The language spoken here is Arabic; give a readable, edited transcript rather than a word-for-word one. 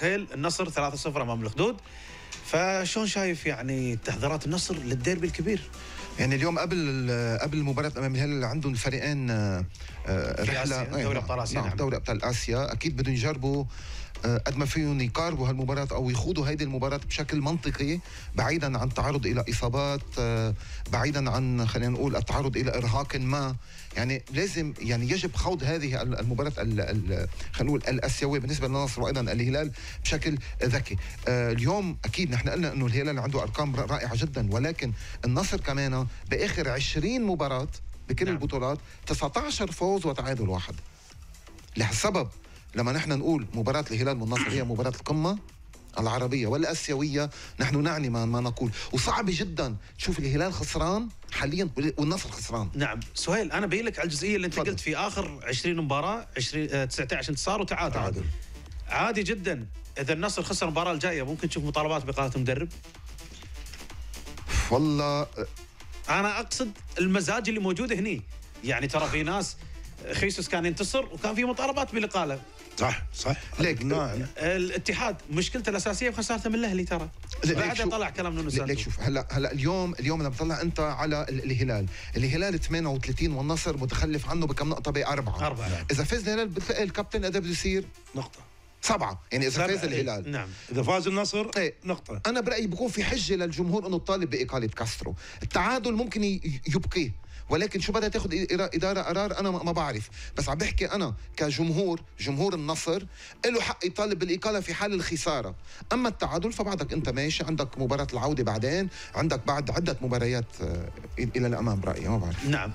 سهيل النصر 3-0 امام الخدود. فشون شايف يعني تحضيرات النصر للديربي الكبير؟ يعني اليوم قبل المباراة أمام الهلال عندهم الفريقين رحلة دوري أبطال آسيا. نعم دوري أبطال آسيا. أكيد بدهم يجربوا قد ما فيهم يقاربوا هالمباراة أو يخوضوا هيدي المباراة بشكل منطقي، بعيدا عن التعرض إلى إصابات، بعيدا عن خلينا نقول التعرض إلى إرهاق ما. يعني لازم يعني يجب خوض هذه المباراة خلينا نقول الآسيوية بالنسبة للنصر وأيضا الهلال بشكل ذكي. اليوم أكيد نحن قلنا إنه الهلال عنده أرقام رائعة جدا، ولكن النصر كمان بآخر 20 مباراة بكل البطولات 19 فوز وتعادل واحد. لهالسبب لما نحن نقول مباراة الهلال والنصر هي مباراة القمة العربية والآسيوية، نحن نعني ما نقول. وصعب جدا تشوف الهلال خسران حاليا والنصر خسران. نعم سهيل، أنا بيلك على الجزئية اللي أنت قلت في آخر 20 مباراة 19 انتصار وتعادل. عادي جدا إذا النصر خسر المباراة الجاية ممكن تشوف مطالبات بإقالة المدرب. والله أنا أقصد المزاج اللي موجود هني. يعني ترى في ناس خيسوس كان ينتصر وكان في مطالبات بالإقالة. صح ليك الاتحاد مشكلته الاساسيه بخسارته من الاهلي ترى. بعد طلع كلام نونو سانتو. ليك شوف هلا اليوم لما بتطلع انت على الهلال 38 والنصر متخلف عنه بكم نقطه؟ ب4. اذا فاز الهلال بتلاقي الكابتن قد بده يصير نقطه 7. يعني اذا فاز الهلال نعم. اذا فاز النصر نقطه. انا برايي بكون في حجه للجمهور انه طالب باقاله كاسترو. التعادل ممكن يبقيه، ولكن شو بدها تاخذ إدارة قرار أنا ما بعرف. بس عم بحكي أنا جمهور النصر له حق يطالب بالإقالة في حال الخسارة. أما التعادل فبعدك أنت ماشي، عندك مباراة العودة بعدين، عندك بعد عدة مباريات إلى الأمام برأيي. ما بعرف. نعم